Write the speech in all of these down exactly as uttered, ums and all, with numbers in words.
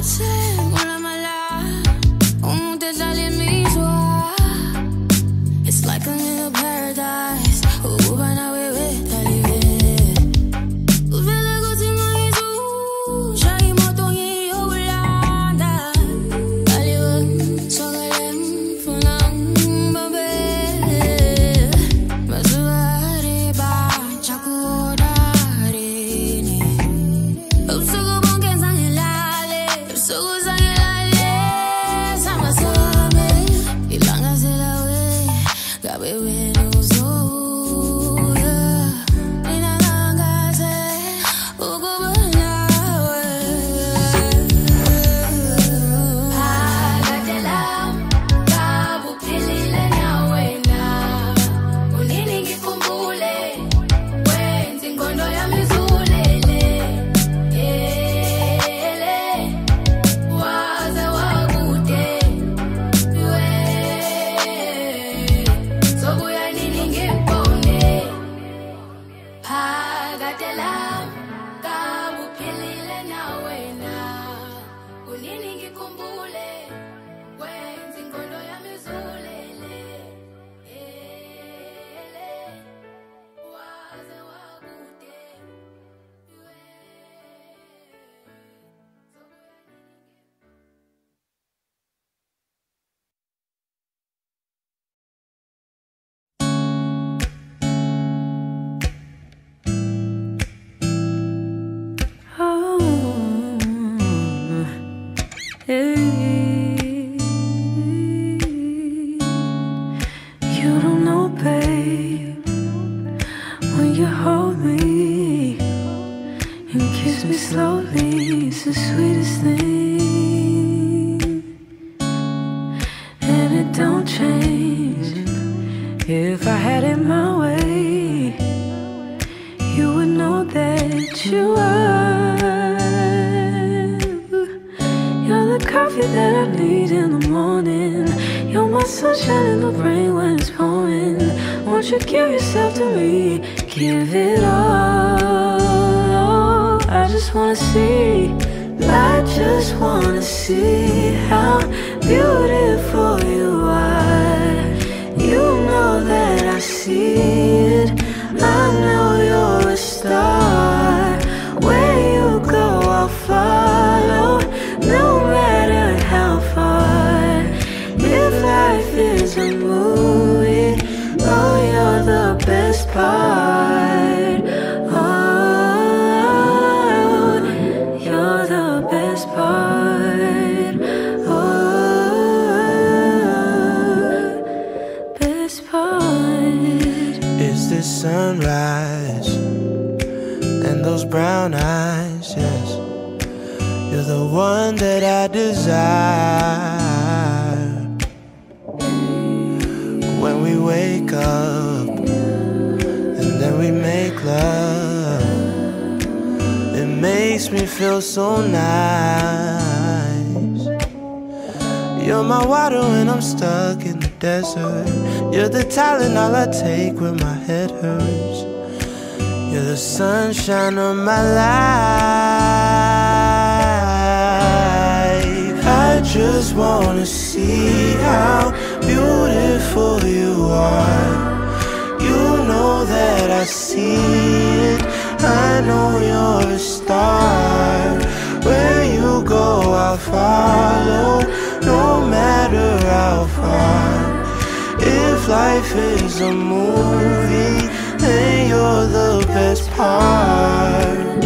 Sunshine of my life. I just wanna see how beautiful you are. You know that I see it. I know you're a star. Where you go, I'll follow, no matter how far. If life is a movie, then you're the best part.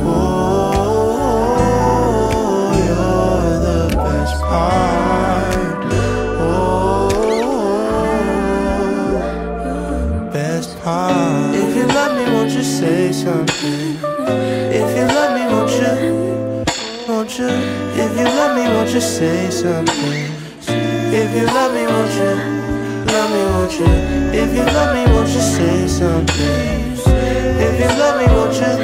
Oh, you're the best part. Oh, best part. If you love me, won't you say something? If you love me, won't you? Won't you? If you love me, won't you say something? If you love me, won't you? Love me, won't you? If you love me, won't you say something? If you love me, won't you?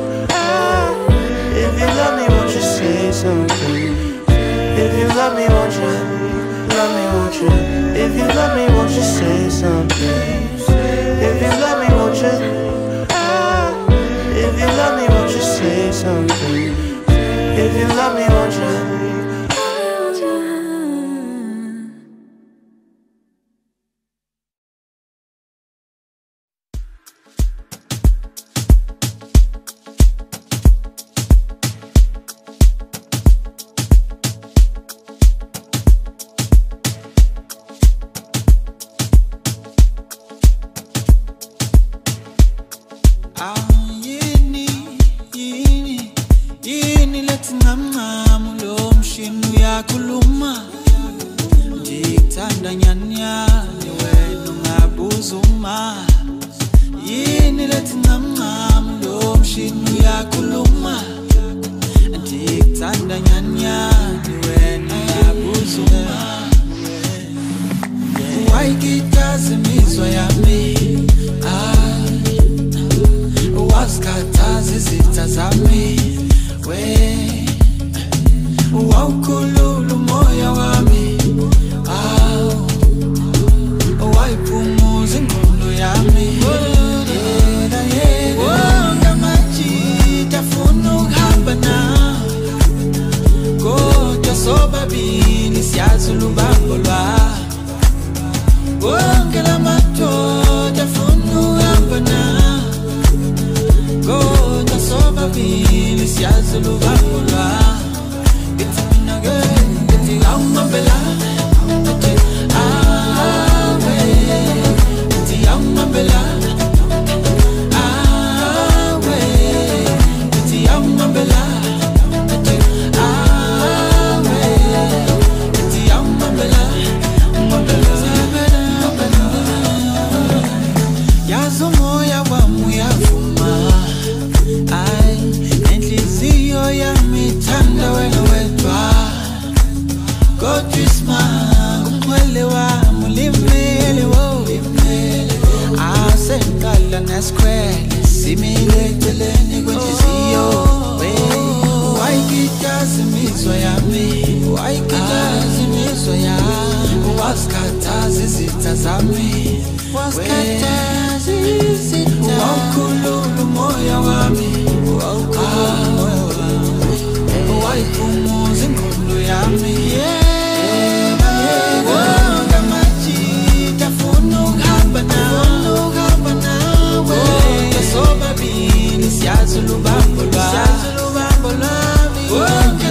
If you love me, won't you say something? If you love me, won't you? Love me, won't you? If you love me, won't you say something? If you love me, won't you? If you love me, won't you say something? If you love me, won't you? Siyazi lubambo lwami,